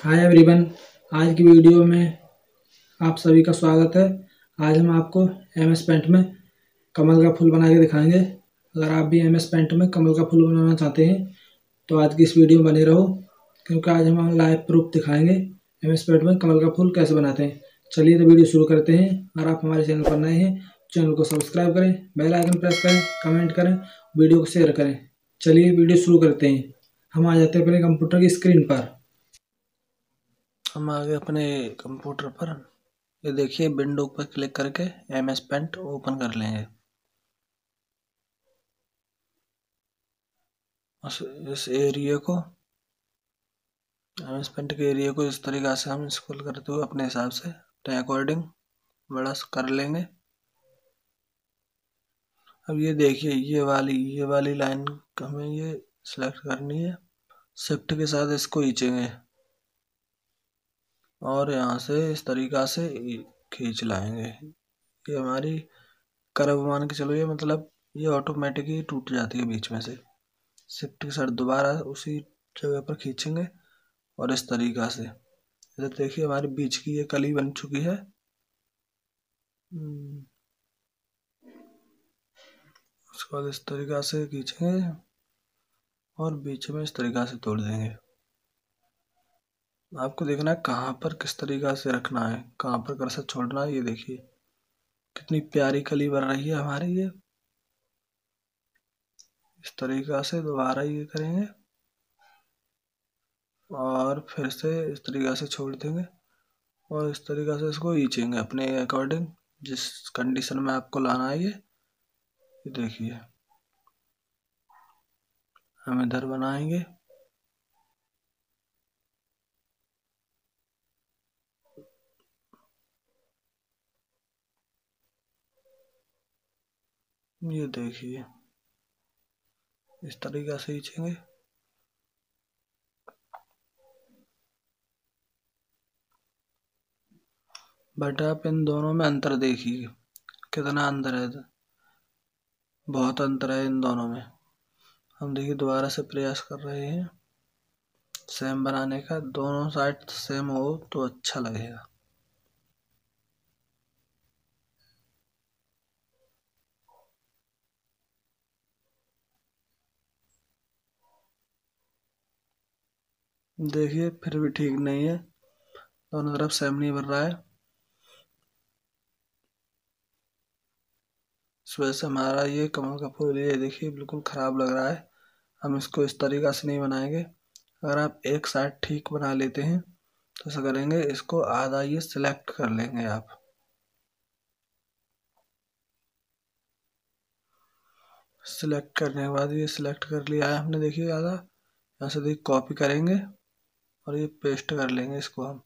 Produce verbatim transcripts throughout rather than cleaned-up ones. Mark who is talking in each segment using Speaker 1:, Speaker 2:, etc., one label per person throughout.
Speaker 1: Hi everyone, आज की video में आप सभी का स्वागत है। आज हम आपको एम एस पेंट में कमल का फूल बना के दिखाएंगे। अगर आप भी एम एस पेंट में कमल का फूल बनाना चाहते हैं तो आज की इस वीडियो में बने रहो, क्योंकि आज हम लाइव प्रूफ दिखाएंगे एम एस पेंट में कमल का फूल कैसे बनाते हैं। चलिए तो वीडियो शुरू करते हैं। अगर आप हमारे चैनल पर नए हैं, चैनल को सब्सक्राइब करें, बेल आइकन प्रेस करें, कमेंट करें, वीडियो को शेयर करें। चलिए वीडियो शुरू करते हैं। हम आ जाते हैं अपने कंप्यूटर की स्क्रीन पर।
Speaker 2: हम आ गए अपने कंप्यूटर पर। ये देखिए, विंडो पर क्लिक करके एम एस पेंट ओपन कर लेंगे। इस एरिया को एम एस पेंट के एरिया को इस तरीक़ा से हम स्क्रॉल करते हुए अपने हिसाब से अपने अकॉर्डिंग बड़ा कर लेंगे। अब ये देखिए, ये वाली ये वाली लाइन हमें ये सिलेक्ट करनी है। शिफ्ट के साथ इसको खींचेंगे और यहाँ से इस तरीक़ा से खींच लाएंगे। ये हमारी कर्व मान के चलो, ये मतलब ये ऑटोमेटिक ही टूट जाती है बीच में से। शिफ्ट के साथ दोबारा उसी जगह पर खींचेंगे और इस तरीक़ा से इधर देखिए हमारी बीच की ये कली बन चुकी है। उसके बाद इस तरीक़ा से खींचेंगे और बीच में इस तरीक़ा से तोड़ देंगे। आपको देखना है कहाँ पर किस तरीक़ा से रखना है, कहाँ पर कर्सर छोड़ना है। ये देखिए कितनी प्यारी कली बन रही है हमारी। ये इस तरीक़ा से दोबारा ये करेंगे और फिर से इस तरीक़ा से छोड़ देंगे और इस तरीक़ा से इसको खींचेंगे अपने अकॉर्डिंग, जिस कंडीशन में आपको लाना है। ये ये देखिए हम इधर बनाएंगे। ये देखिए इस तरीक़ा से खींचेंगे। बट आप इन दोनों में अंतर देखिए, कितना अंतर है। बहुत अंतर है इन दोनों में। हम देखिए दोबारा से प्रयास कर रहे हैं सेम बनाने का। दोनों साइड सेम हो तो अच्छा लगेगा। देखिए फिर भी ठीक नहीं है, दोनों तरफ सेम नहीं बन रहा है। इस वजह से हमारा ये कमल का फूल ये देखिए बिल्कुल ख़राब लग रहा है। हम इसको इस तरीक़ा से नहीं बनाएंगे। अगर आप एक साइड ठीक बना लेते हैं तो ऐसा करेंगे, इसको आधा ये सिलेक्ट कर लेंगे। आप सिलेक्ट करने के बाद ये सिलेक्ट कर लिया है हमने, देखिए आधा। यहाँ से देखिए कॉपी करेंगे और ये पेस्ट कर लेंगे। इसको हम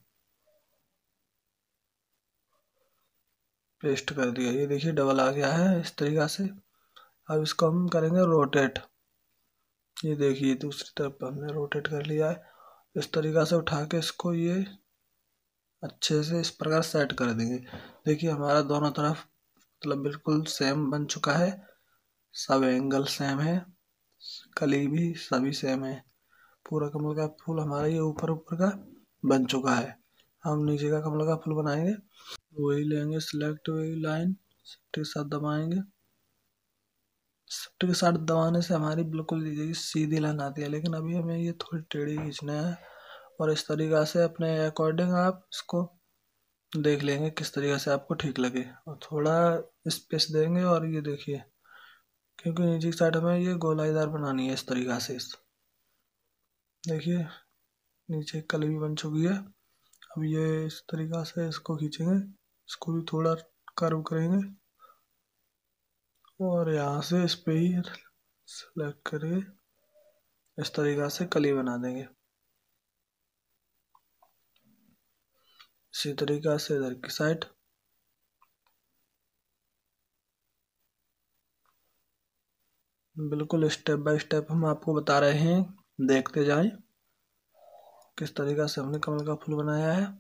Speaker 2: पेस्ट कर दिया, ये देखिए डबल आ गया है इस तरीक़ा से। अब इसको हम करेंगे रोटेट। ये देखिए दूसरी तरफ हमने रोटेट कर लिया है। इस तरीक़ा से उठा के इसको ये अच्छे से इस प्रकार सेट कर देंगे। देखिए हमारा दोनों तरफ मतलब बिल्कुल सेम बन चुका है। सब एंगल सेम है, कली भी सभी सेम है। पूरा कमल का फूल हमारा ये ऊपर ऊपर का बन चुका है। हम नीचे का कमल का फूल बनाएंगे, वही लेंगे सिलेक्ट, वही लाइन शिफ्ट के साथ दबाएंगे। शिफ्ट के साथ दबाने से हमारी बिल्कुल सीधी लाइन आती है, लेकिन अभी हमें ये थोड़ी टेढ़ी खींचना है। और इस तरीक़ा से अपने अकॉर्डिंग आप इसको देख लेंगे किस तरीक़े से आपको ठीक लगे, और थोड़ा स्पेस देंगे। और ये देखिए, क्योंकि नीचे की साइड हमें ये गोलाईदार बनानी है इस तरीक़ा से। इस देखिए नीचे कली भी बन चुकी है। अब ये इस तरीक़ा से इसको खींचेंगे, इसको भी थोड़ा कर्व करेंगे और यहाँ से इस पे ही सेलेक्ट करके इस तरीक़ा से कली बना देंगे। इसी तरीक़ा से इधर की साइड बिल्कुल स्टेप बाय स्टेप हम आपको बता रहे हैं, देखते जाएं किस तरीक़ा से हमने कमल का फूल बनाया है।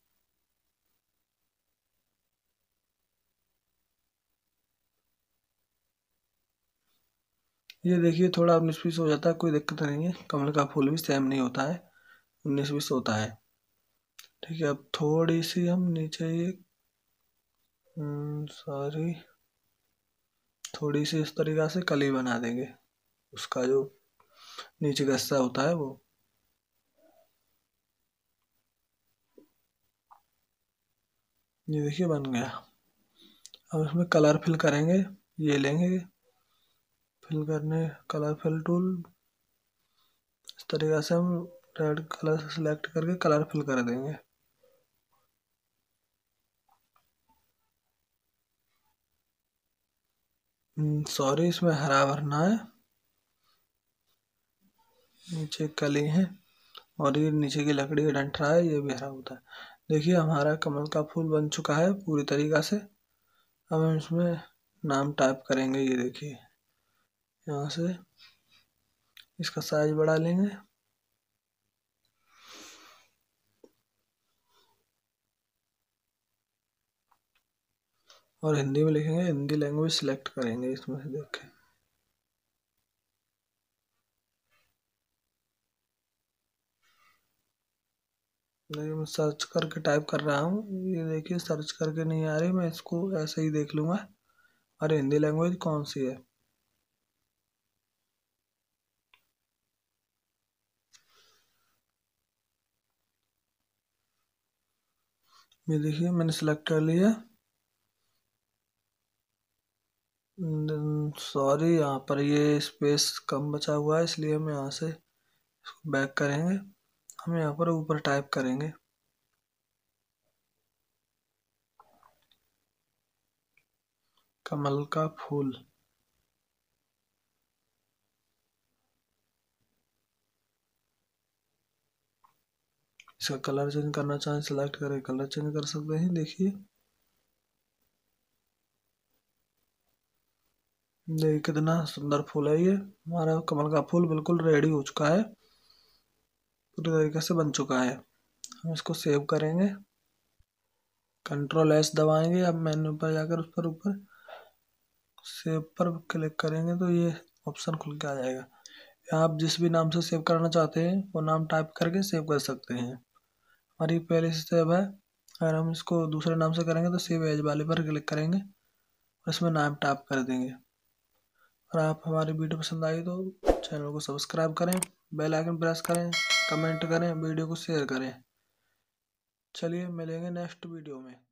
Speaker 2: ये देखिए थोड़ा उन्नीस बीस हो जाता है, कोई दिक्कत नहीं है। कमल का फूल भी सेम नहीं होता है, उन्नीस बीस होता है। ठीक है, अब थोड़ी सी हम नीचे ये सॉरी थोड़ी सी इस तरीक़ा से कली बना देंगे, उसका जो नीचे का हिस्सा होता है वो। ये देखिए बन गया। अब इसमें कलर फिल करेंगे, ये लेंगे फिल करने कलर फिल टूल, इस तरीक़ा से हम रेड कलर से सिलेक्ट करके कलर फिल कर देंगे। सॉरी इसमें हरा भरना है, नीचे कली है और ये नीचे की लकड़ी का डंठल है, ये भी हरा होता है। देखिए हमारा कमल का फूल बन चुका है पूरी तरीक़ा से। अब हम इसमें नाम टाइप करेंगे, ये देखिए यहाँ से इसका साइज बढ़ा लेंगे और हिंदी में लिखेंगे, हिंदी लैंग्वेज सिलेक्ट करेंगे इसमें से। देखें देखिए मैं सर्च करके टाइप कर रहा हूँ, ये देखिए सर्च करके नहीं आ रही, मैं इसको ऐसे ही देख लूँगा और हिंदी लैंग्वेज कौन सी है। ये देखिए मैंने सिलेक्ट कर लिया। सॉरी यहाँ पर ये स्पेस कम बचा हुआ है, इसलिए हम यहाँ से बैक करेंगे, हम यहाँ पर ऊपर टाइप करेंगे कमल का फूल। इसका कलर चेंज करना चाहें सिलेक्ट करें, कलर चेंज कर सकते हैं। देखिए देखिए कितना सुंदर फूल है, ये हमारा कमल का फूल बिल्कुल रेडी हो चुका है, पूरी तरीके से बन चुका है। हम इसको सेव करेंगे, कंट्रोल एस दबाएंगे। अब मेन्यू पर जाकर उस पर ऊपर सेव पर क्लिक करेंगे तो ये ऑप्शन खुल के आ जाएगा। यहाँ आप जिस भी नाम से सेव करना चाहते हैं वो नाम टाइप करके सेव कर सकते हैं। हमारी पहले से सेव है, अगर हम इसको दूसरे नाम से करेंगे तो सेव एज वाले पर क्लिक करेंगे और इसमें नाम टाइप कर देंगे। और आप हमारी वीडियो पसंद आई तो चैनल को सब्सक्राइब करें, बेल आइकन प्रेस करें, कमेंट करें, वीडियो को शेयर करें। चलिए मिलेंगे नेक्स्ट वीडियो में।